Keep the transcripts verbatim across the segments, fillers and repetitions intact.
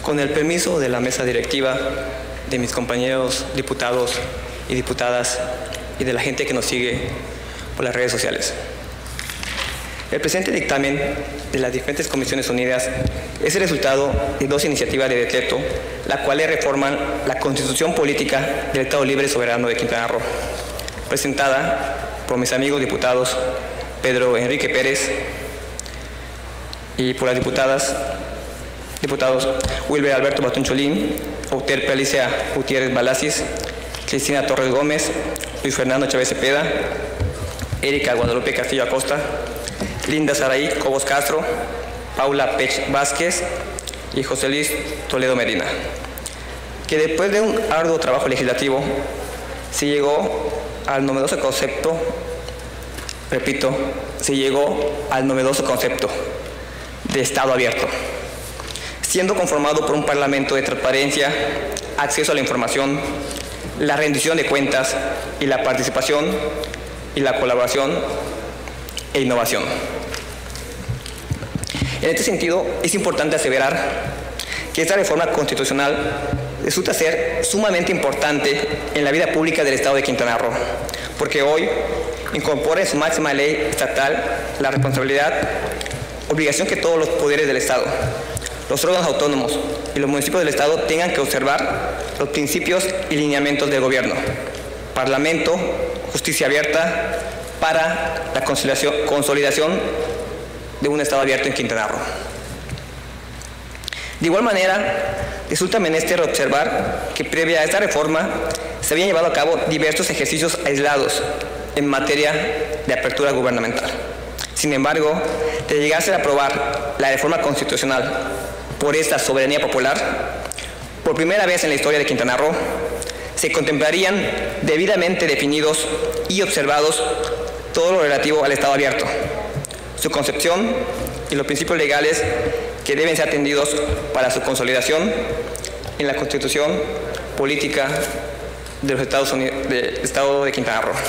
Con el permiso de la mesa directiva, de mis compañeros diputados y diputadas y de la gente que nos sigue por las redes sociales. El presente dictamen de las diferentes comisiones unidas es el resultado de dos iniciativas de decreto, las cuales reforman la Constitución Política del Estado Libre y Soberano de Quintana Roo, presentada por mis amigos diputados Pedro Enrique Pérez y por las diputadas diputados Wilber Alberto Bastuncholín, Euterpe Alicia Gutiérrez Balasis, Cristina Torres Gómez, Luis Fernando Chávez Cepeda, Erika Guadalupe Castillo Acosta, Linda Saraí Cobos Castro, Paula Pech Vázquez y José Luis Toledo Medina, que después de un arduo trabajo legislativo se llegó al novedoso concepto, repito, se llegó al novedoso concepto de Estado abierto, siendo conformado por un Parlamento de transparencia, acceso a la información, la rendición de cuentas y la participación y la colaboración e innovación. En este sentido, es importante aseverar que esta reforma constitucional resulta ser sumamente importante en la vida pública del Estado de Quintana Roo, porque hoy incorpora en su máxima ley estatal la responsabilidad, obligación que todos los poderes del Estado, los órganos autónomos y los municipios del Estado tengan que observar los principios y lineamientos del gobierno, Parlamento, justicia abierta para la consolidación de un Estado abierto en Quintana Roo. De igual manera, resulta menester observar que previa a esta reforma se habían llevado a cabo diversos ejercicios aislados en materia de apertura gubernamental. Sin embargo, de llegarse a aprobar la reforma constitucional por esta soberanía popular, por primera vez en la historia de Quintana Roo, se contemplarían debidamente definidos y observados todo lo relativo al Estado abierto, su concepción y los principios legales que deben ser atendidos para su consolidación en la Constitución Política de los Estados Unidos, del Estado de Quintana Roo.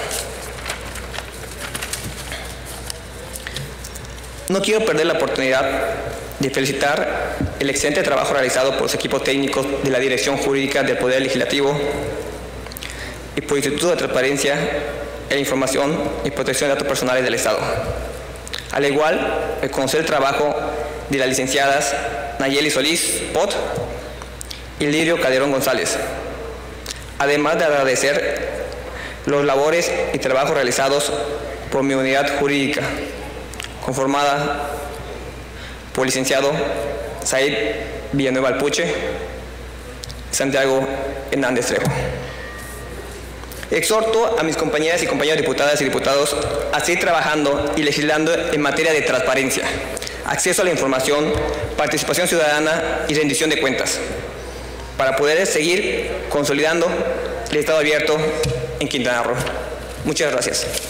No quiero perder la oportunidad de felicitar el excelente trabajo realizado por los equipos técnicos de la Dirección Jurídica del Poder Legislativo y por el Instituto de Transparencia e Información y Protección de Datos Personales del Estado. Al igual, reconocer el trabajo de las licenciadas Nayeli Solís Pot y Lirio Calderón González, además de agradecer los labores y trabajos realizados por mi unidad jurídica, conformada por el licenciado Said Villanueva Alpuche y Santiago Hernández Trejo. Exhorto a mis compañeras y compañeros diputadas y diputados a seguir trabajando y legislando en materia de transparencia, acceso a la información, participación ciudadana y rendición de cuentas, para poder seguir consolidando el Estado abierto en Quintana Roo. Muchas gracias.